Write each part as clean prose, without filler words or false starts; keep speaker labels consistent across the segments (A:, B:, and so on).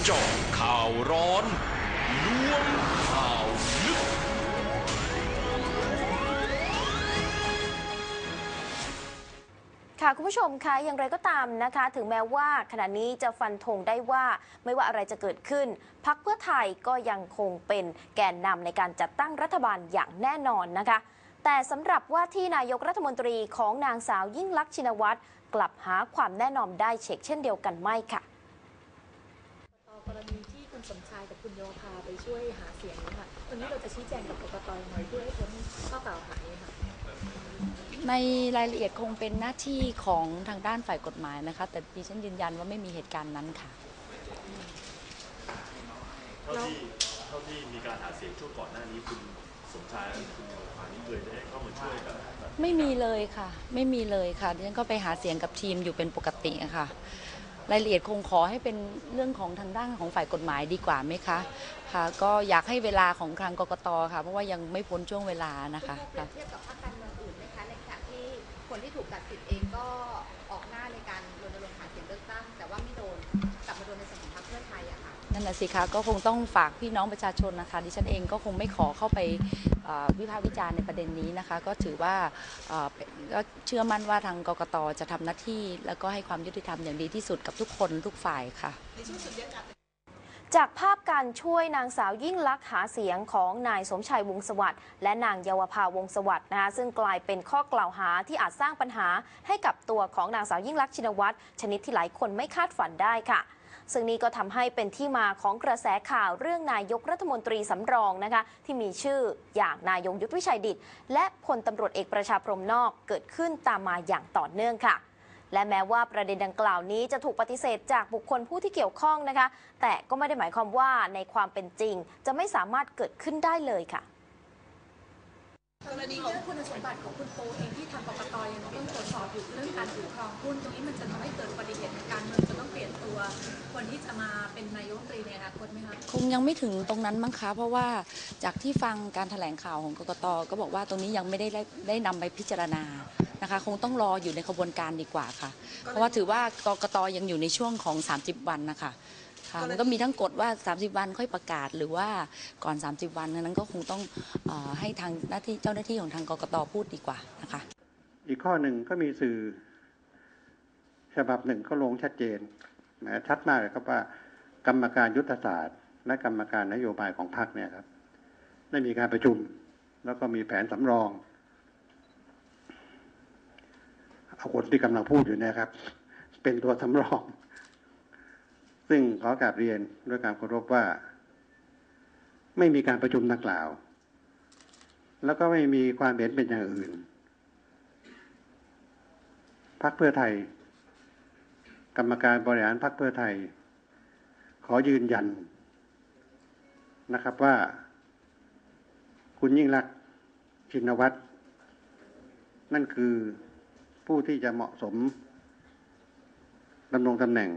A: เจาะข่าวร้อนล้วงข่าวลึก
B: ค่ะคุณผู้ชมคะอย่างไรก็ตามนะคะถึงแม้ว่าขณะนี้จะฟันธงได้ว่าไม่ว่าอะไรจะเกิดขึ้นพรรคเพื่อไทยก็ยังคงเป็นแกนนำในการจัดตั้งรัฐบาลอย่างแน่นอนนะคะแต่สำหรับว่าที่นายกรัฐมนตรีของนางสาวยิ่งลักษณ์ชินวัตรกลับหาความแน่นอนได้เช็คเช่นเดียวกันไม่ค่ะ
C: กรณีที่คุณสมชายกับคุณโยภาไปช่วยหาเสียงค่ะตรงนี้เราจะชี้แจงกับกกต.ยังไงเพื่อให้พ้นข้อกล่าวหาค่ะ
D: ในรายละเอียดคงเป็นหน้าที่ของทางด้านฝ่ายกฎหมายนะคะแต่ดิฉันยืนยันว่าไม่มีเหตุการณ์นั้นค่ะ
E: เท่าที่มีการหาเสียงช่วงก่อนหน้านี้คุณสมชายและคุณโยภานี่เคยได้เข้ามาช่วยกัน
D: ไม่มีเลยค่ะไม่มีเลยค่ะดิฉันก็ไปหาเสียงกับทีมอยู่เป็นปกติค่ะรายละเอียดคงขอให้เป็นเรื่องของทางด้านของฝ่ายกฎหมายดีกว่าไหมคะค่ะก็อยากให้เวลาของทางกกต.ค่ะเพราะว่ายังไม่พ้นช่วงเวลานะคะ
F: เปรียบเทียบกับพรรคการเมืองอื่นไหมคะในขณะที่คนที่ถูกตัดสิทธิ์เองก็ออกหน้าในการรณรงค์หาเสียงเลือกตั้งแต่ว่าไม่โดนกลับมาโดนในส่วนของพรรคเพื่อไทยอะค่ะ
D: นั่นแหละสิคะก็คงต้องฝากพี่น้องประชาชนนะคะดิฉันเองก็คงไม่ขอเข้าไปวิพากษ์วิจารณ์ในประเด็นนี้นะคะก็ถือว่าก็เชื่อมั่นว่าทางกกต.จะทำหน้าที่แล้วก็ให้ความยุติธรรมอย่างดีที่สุดกับทุกคนทุกฝ่ายค่ะ
B: จากภาพการช่วยนางสาวยิ่งลักษณ์หาเสียงของนายสมชัยวงศ์สวัสดิ์และนางเยาวภาวงศ์สวัสดิ์นะคะซึ่งกลายเป็นข้อกล่าวหาที่อาจสร้างปัญหาให้กับตัวของนางสาวยิ่งลักษณ์ชินวัตรชนิดที่หลายคนไม่คาดฝันได้ค่ะซึ่งนี้ก็ทำให้เป็นที่มาของกระแสข่าวเรื่องนายกรัฐมนตรีสำรองนะคะที่มีชื่ออย่างนายงยุทธวิชัยดิษฐ์และพลตำรวจเอกประชาพรหมนอกเกิดขึ้นตามมาอย่างต่อเนื่องค่ะและแม้ว่าประเด็นดังกล่าวนี้จะถูกปฏิเสธจากบุคคลผู้ที่เกี่ยวข้องนะคะแต่ก็ไม่ได้หมายความว่าในความเป็นจริงจะไม่สามารถเกิดขึ้นได้เลยค่ะ
C: กรณีของคุณสมบัติของคุณโปเองที่ทางกกต.ยังต้องตรวจสอบอยู่เรื่องการถือครองหุ้นตรงนี้มันจะทำให้เกิดอุบัติเหตุการเมืองจะต้องเปลี่ยนตัวคนที่จะมาเป็นนายกรัฐมนตรีในอนาคตไหมคะ
D: คงยังไม่ถึงตรงนั้นมั้งคะเพราะว่าจากที่ฟังการแถลงข่าวของกกต.ก็บอกว่าตรงนี้ยังไม่ได้นำไปพิจารณานะคะคงต้องรออยู่ในกระบวนการดีกว่าค่ะเพราะว่าถือว่ากกต.ยังอยู่ในช่วงของ30 วันนะคะมันก็มีทั้งกฎว่า30 วันค่อยประกาศหรือว่าก่อน30 วันนั้นก็คงต้องให้ทางเจ้าหน้าที่ของทางกกต.พูดดีกว่านะคะ
G: อีกข้อหนึ่งก็มีสื่อฉบับหนึ่งก็ลงชัดเจนชัดมากเลยครับว่ากรรมการยุทธศาสตร์และกรรมการนโยบายของพรรคเนี่ยครับได้มีการประชุมแล้วก็มีแผนสำรองเอาคนที่กำลังพูดอยู่เนี่ยครับเป็นตัวสำรองซึ่งขอกราบเรียนด้วยการเคารพว่าไม่มีการประชุมดังกล่าวแล้วก็ไม่มีความเห็นเป็นอย่างอื่นพรรคเพื่อไทยกรรมการบริหารพรรคเพื่อไทยขอยืนยันนะครับว่าคุณยิ่งลักษณ์ชินวัตรนั่นคือผู้ที่จะเหมาะสมดำรงตำแหน่ง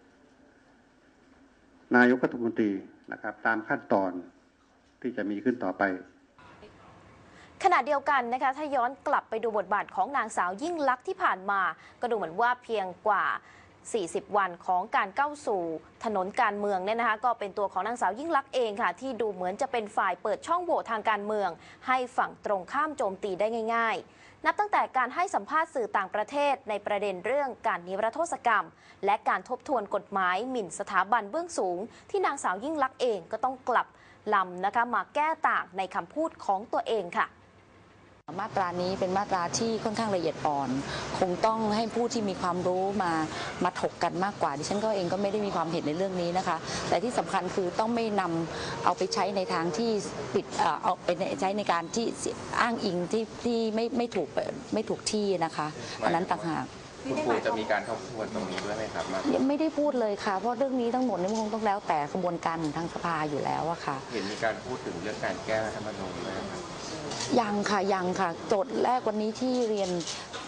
G: นายกรัฐมนตรีนะครับตามขั้นตอนที่จะมีขึ้นต่อไป
B: ขณะเดียวกันนะคะถ้าย้อนกลับไปดูบทบาทของนางสาวยิ่งลักษณ์ที่ผ่านมาก็ดูเหมือนว่าเพียงกว่า40 วันของการก้าวสู่ถนนการเมืองเนี่ยนะคะก็เป็นตัวของนางสาวยิ่งลักษณ์เองค่ะที่ดูเหมือนจะเป็นฝ่ายเปิดช่องโหว่ทางการเมืองให้ฝั่งตรงข้ามโจมตีได้ง่ายๆนับตั้งแต่การให้สัมภาษณ์สื่อต่างประเทศในประเด็นเรื่องการนิรโทษกรรมและการทบทวนกฎหมายหมิ่นสถาบันเบื้องสูงที่นางสาวยิ่งลักษณ์เองก็ต้องกลับลำนะคะมาแก้ต่างในคำพูดของตัวเองค่ะ
D: มาตรานี้เป็นมาตราที่ค่อนข้างละเอียดอ่อนคงต้องให้ผู้ที่มีความรู้มาถกกันมากกว่าดิฉันก็เองก็ไม่ได้มีความเห็นในเรื่องนี้นะคะแต่ที่สำคัญคือต้องไม่นำเอาไปใช้ในทางที่ปิดเอาไปใช้ในการที่อ้างอิงที่ไม่ถูกที่นะคะอันนั้นต่างหาก
H: คุณครูจะมีการทบทวนตรงนี้ด้วยไหมครับ
D: ไม่ได้พูดเลยค่ะเพราะเรื่องนี้ทั้งหมดนี่คงต้องแล้วแต่กระบวนการทางสภาอยู่แล้วอะค่ะ
H: เห็นมีการพูดถึงเรื่องการแก้รัฐธรรมนูญด้วยครับ
D: ยังค่ะโจทย์แรกวันนี้ที่เรียน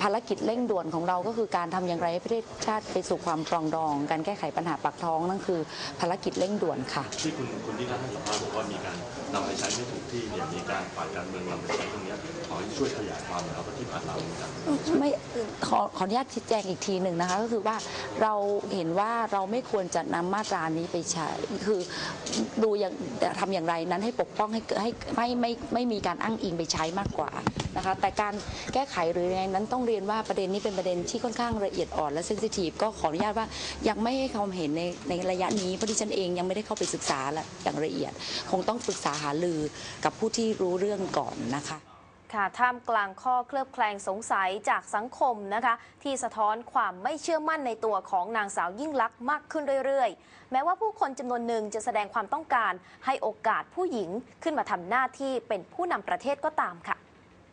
D: ภารกิจเร่งด่วนของเราก็คือการทำอย่างไรให้ประเทศชาติไปสู่ความปรองดองการแก้ไขปัญหาปากท้องนั่นคือภารกิจเร่งด่วนค่ะ
E: ที่คุณที่ท่านให้สัมภาษณ์บอกว่ามีการนำไปใช้ไม่ถูกที่เนี่ยมีการฝ่ายการเมืองนำไปใช้ตรงนี้ขอให้ช่วยขยายความหน่อยครับว่าที่ผ่านมามีการ
D: ไม่ขออนุญาตชี้แจงอีกทีหนึ่งนะคะก็คือว่าเราเห็นว่าเราไม่ควรจะนำมาตรานี้ไปใช้คือดูอย่างทำอย่างไรนั้นให้ปกป้องให้ไม่มีการอ้างอิงไปใช้มากกว่านะคะแต่การแก้ไขหรือยังไงนั้นต้องเรียนว่าประเด็นนี้เป็นประเด็นที่ค่อนข้างละเอียดอ่อนและเซนซิทีฟก็ขออนุญาตว่ายังไม่ให้ความเห็นในระยะนี้เพราะดิฉันเองยังไม่ได้เข้าไปศึกษาอย่างละเอียดคงต้องปรึกษาหารือกับผู้ที่รู้เรื่องก่อนนะคะ
B: ค่ะท่ามกลางข้อเคลือบแคลงสงสัยจากสังคมนะคะที่สะท้อนความไม่เชื่อมั่นในตัวของนางสาวยิ่งลักษณ์มากขึ้นเรื่อยๆแม้ว่าผู้คนจำนวนหนึ่งจะแสดงความต้องการให้โอกาสผู้หญิงขึ้นมาทำหน้าที่เป็นผู้นำประเทศก็ตามค่ะ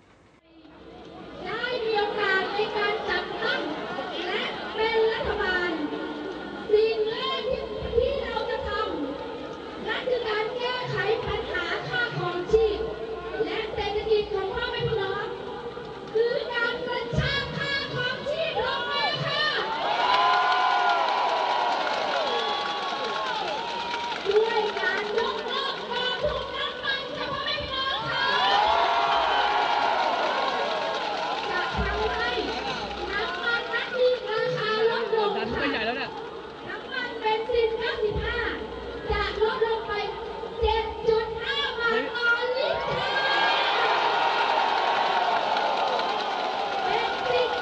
I: ได้มีโอกาสในการจัดตั้งและเป็นรัฐบาลสิ่งแรกที่เราจะทำนั่นคือการแก้ไขปัญหาค่าครองชีพและเศรษฐกิจของพ่อแม่พี่น้องคือการกระชากค่าครองชีพลงมาค่ะด้วยการยกเลิกกองทุนน้ำมันค่ะพ่อแม่พี่น้องค่ะจะทำให้น้ำมันนั้นมีราคาลดลงค่ะน้ำมันเบนซิน95จะลดลงไป 7.5 บาทต่อลิตรค่ะเบนซิน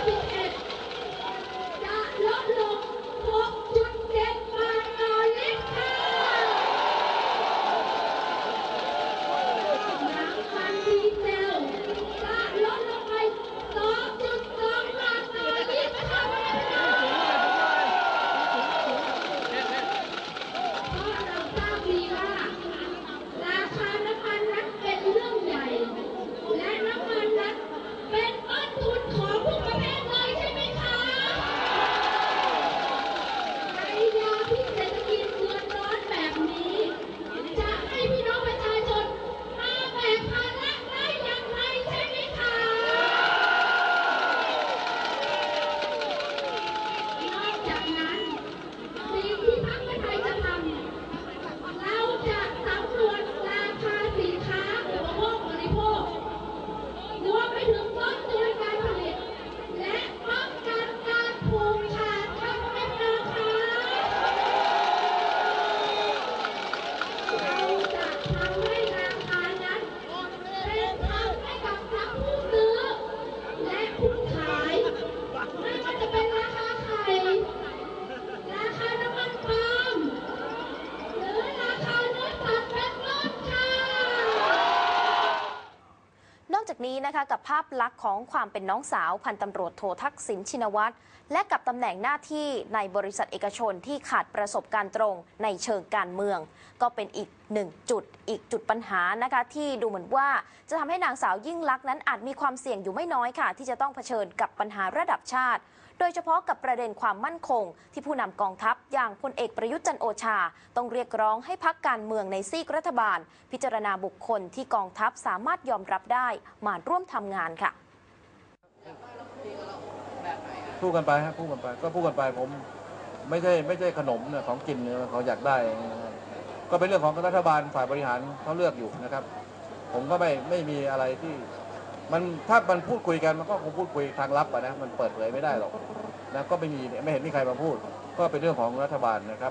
I: 91จะลดลง 6.7 บาทต่อลิตรค่ะน้ำมันดีเซลจะลดลงไป 2.2 บาทต่อลิตรค่ะเพราะเราทราบดีว่าราคาน้ำมันนั้นเป็นเรื่องใหญ่และน้ำมันนั้นเป็นต้นทุนของทุกประเทศเลยใช่ไหมคะในยามที่เศรษฐกิจเดือดร้อนแบบนี้จะให้พี่น้องประชาชนมาแบกภาระได้อย่างไรใช่ไหมคะนอกจากนั้นสิ่งที่พรรคเพื่อไทยจะทำเราจะสำรวจราคาสินค้าอุปโภคบริโภครวมไปถึงต้นทุนการผลิตและป้องกันการผูกขาดค่ะพ่อแม่พี่น้องค่ะเราจะทำให้ราคานั้นเป็นธรรมให้กับทั้งผู้ซื้อและผู้ขายไม่ว่าจะเป็นราคาไข่ราคาน้ำมันปาล์มหรือราคาเนื้อสัตว์เป็นต้นค่ะ
B: นอกจากนี้นะคะกับภาพลักษณ์ของความเป็นน้องสาวพันตำรวจโททักษิณชินวัตรและกับตำแหน่งหน้าที่ในบริษัทเอกชนที่ขาดประสบการณ์ตรงในเชิงการเมือง ก็เป็นอีกจุดปัญหานะคะที่ดูเหมือนว่าจะทำให้นางสาวยิ่งลักษณ์นั้นอาจมีความเสี่ยงอยู่ไม่น้อยค่ะที่จะต้องเผชิญกับปัญหาระดับชาติ โดยเฉพาะกับประเด็นความมั่นคงที่ผู้นำกองทัพอย่างพลเอกประยุทธ์จันทร์โอชาต้องเรียกร้องให้พรรคการเมืองในซีกรัฐบาลพิจารณาบุคคลที่กองทัพสามารถยอมรับได้มาร่วมทำงานค่ะ
J: พูดกันไปฮะพูดกันไปก็พูดกันไปผมไม่ใช่ขนมเนี่ยของกินเนี่ยเขาอยากได้ก็เป็นเรื่องของรัฐบาลฝ่ายบริหารเขาเลือกอยู่นะครับผมก็ไม่มีอะไรที่มันถ้ามันพูดคุยกันมันก็คงพูดคุยทางลับนะมันเปิดเผยไม่ได้หรอกนะก็ไม่เห็นมีใครมาพูดก็เป็นเรื่องของรัฐบาลนะครับ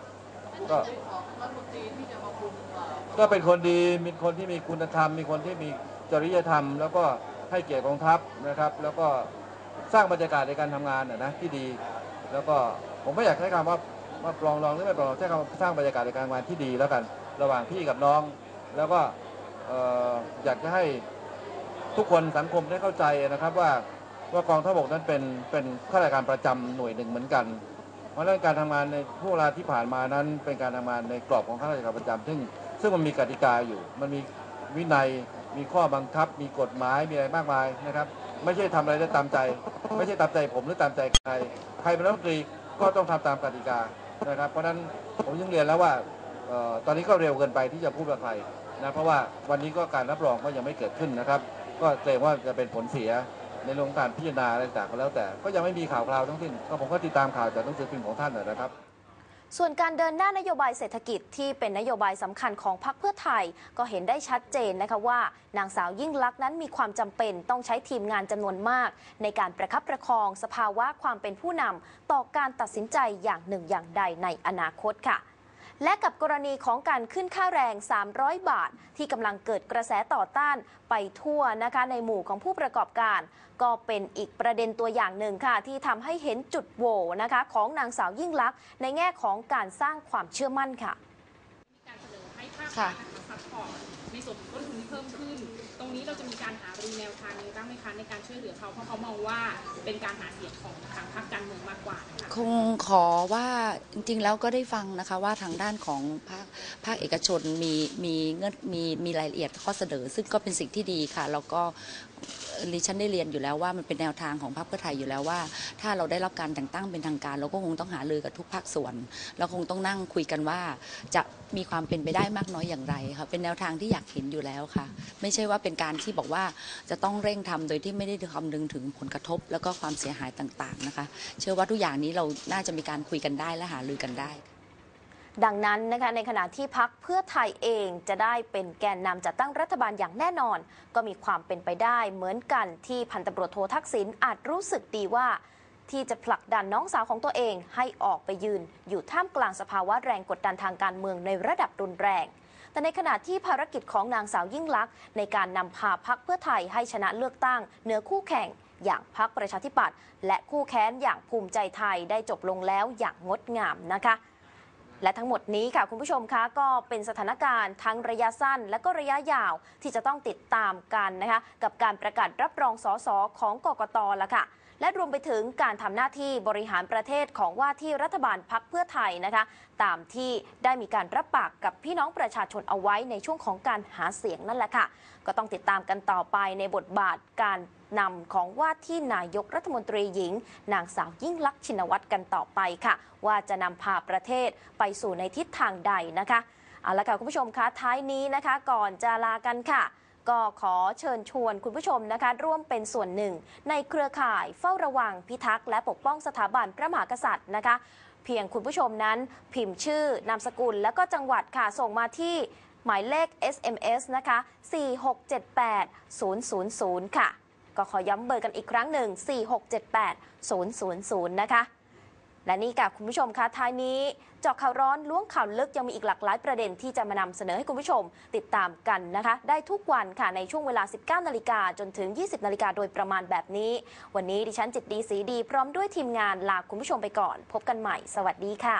J: ก็เป็นคนดีมีคนที่มีคุณธรรมมีคนที่มีจริยธรรมแล้วก็ให้เกียรติกองทัพนะครับแล้วก็สร้างบรรยากาศในการทำงานนะที่ดีแล้วก็ผมไม่อยากใช้คำว่าปลองดองหรือไม่ปลองใช้คำว่าสร้างบรรยากาศในการทำงานที่ดีแล้วกันระหว่างพี่กับน้องแล้วก็อยากจะให้ทุกคนสังคมได้เข้าใจนะครับว่ากองทัพบกนั้นเป็นข้าราชการประจำหน่วยหนึ่งเหมือนกันเพราะฉะนั้นการทำงานในช่วงเวลาที่ผ่านมานั้นเป็นการทำงานในกรอบของข้าราชการประจำซึ่งมันมีกติกาอยู่มันมีวินัยมีข้อบังคับมีกฎหมายมีอะไรมากมายนะครับไม่ใช่ทำอะไรได้ตามใจไม่ใช่ตามใจผมหรือตามใจใครเป็นรัฐมนตรีก็ต้องทำตามกติกานะครับเพราะฉะนั้นผมยังเรียนแล้วว่าตอนนี้ก็เร็วเกินไปที่จะพูดว่าใครนะเพราะว่าวันนี้ก็การรับรองก็ยังไม่เกิดขึ้นนะครับก็เกรงว่าจะเป็นผลเสียในเรื่องของการพิจารณาอะไรต่างๆก็แล้วแต่ก็ยังไม่มีข่าวคราวทั้งสิ้นก็ผมก็ติดตามข่าวจากหนังสือพิมพ์ของท่านนะครับ
B: ส่วนการเดินหน้านโยบายเศรษฐกิจที่เป็นนโยบายสำคัญของพรรคเพื่อไทยก็เห็นได้ชัดเจนนะคะว่านางสาวยิ่งลักษณ์นั้นมีความจำเป็นต้องใช้ทีมงานจำนวนมากในการประคับประคองสภาวะความเป็นผู้นำต่อการตัดสินใจอย่างหนึ่งอย่างใดในอนาคตค่ะและกับกรณีของการขึ้นค่าแรง300 บาทที่กำลังเกิดกระแสต่อต้านไปทั่วนะคะในหมู่ของผู้ประกอบการก็เป็นอีกประเด็นตัวอย่างหนึ่งค่ะที่ทำให้เห็นจุดโหว่นะคะของนางสาวยิ่งลักษณ์ในแง่ของการสร้างความเชื่อมั่นค่ะ
C: มีการเสนอให้ภาครัฐซัพพอร์ตในส่วนของต้นทุนที่เพิ่มขึ้นตรงนี้เราจะมีการหารือแนวทางนี้บ้างไหมคะในการช่วยเหลือเขาเพราะเขามองว่าเป็นการหาเสียงของทางพรรคการเมืองมากกว่า
D: คงขอว่าจริงๆแล้วก็ได้ฟังนะคะว่าทางด้านของภาคเอกชนมีรายละเอียดข้อเสนอซึ่งก็เป็นสิ่งที่ดีค่ะแล้วก็ดิฉันได้เรียนอยู่แล้วว่ามันเป็นแนวทางของพรรคเพื่อไทยอยู่แล้วว่าถ้าเราได้รับการแต่งตั้งเป็นทางการเราก็คงต้องหารือกับทุกภาคส่วนเราคงต้องนั่งคุยกันว่าจะมีความเป็นไปได้มากน้อยอย่างไรค่ะเป็นแนวทางที่อยากเห็นอยู่แล้วค่ะไม่ใช่ว่าเป็นการที่บอกว่าจะต้องเร่งทำโดยที่ไม่ได้คำนึงถึงผลกระทบแล้วก็ความเสียหายต่างๆนะคะเชื่อว่าทุกอย่างนี้เราน่าจะมีการคุยกันได้และหารือกันได้
B: ดังนั้นนะคะในขณะที่พรรคเพื่อไทยเองจะได้เป็นแกนนำจัดตั้งรัฐบาลอย่างแน่นอนก็มีความเป็นไปได้เหมือนกันที่พันตำรวจโททักษิณอาจรู้สึกดีว่าที่จะผลักดันน้องสาวของตัวเองให้ออกไปยืนอยู่ท่ามกลางสภาวะแรงกดดันทางการเมืองในระดับรุนแรงแต่ในขณะที่ภารกิจของนางสาวยิ่งลักษณ์ในการนำพาพรรคเพื่อไทยให้ชนะเลือกตั้งเหนือคู่แข่งอย่างพรรคประชาธิปัตย์และคู่แค้นอย่างภูมิใจไทยได้จบลงแล้วอย่างงดงามนะคะและทั้งหมดนี้ค่ะคุณผู้ชมคะก็เป็นสถานการณ์ทั้งระยะสั้นและก็ระยะยาวที่จะต้องติดตามกันนะคะกับการประกาศรับรองสสของกกต.ละค่ะและรวมไปถึงการทำหน้าที่บริหารประเทศของว่าที่รัฐบาลพรรคเพื่อไทยนะคะตามที่ได้มีการรับปากกับพี่น้องประชาชนเอาไว้ในช่วงของการหาเสียงนั่นแหละค่ะก็ต้องติดตามกันต่อไปในบทบาทการนำของว่าที่นายกรัฐมนตรีหญิงนางสาวยิ่งลักษณ์ชินวัตรกันต่อไปค่ะว่าจะนำพาประเทศไปสู่ในทิศทางใดนะคะเอาละค่ะคุณผู้ชมคะท้ายนี้นะคะก่อนจะลากันค่ะก็ขอเชิญชวนคุณผู้ชมนะคะร่วมเป็นส่วนหนึ่งในเครือข่ายเฝ้าระวังพิทักษ์และปกป้องสถาบันพระมหากษัตริย์นะคะเพียงคุณผู้ชมนั้นพิมพ์ชื่อนามสกุลและก็จังหวัดค่ะส่งมาที่หมายเลข SMS นะคะ4678000ค่ะก็ขอย้ำเบอร์กันอีกครั้งหนึ่ง4678000นะคะและนี่ค่ะคุณผู้ชมคะท้ายนี้เจาะข่าวร้อนล้วงข่าวลึกยังมีอีกหลากหลายประเด็นที่จะมานำเสนอให้คุณผู้ชมติดตามกันนะคะได้ทุกวันค่ะในช่วงเวลา 19 นาฬิกาจนถึง 20 นาฬิกาโดยประมาณแบบนี้วันนี้ดิฉันจิตดีสีดีพร้อมด้วยทีมงานลาคุณผู้ชมไปก่อนพบกันใหม่สวัสดีค่ะ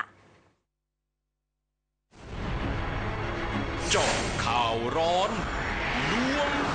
A: เจาะข่าวร้อนล้วง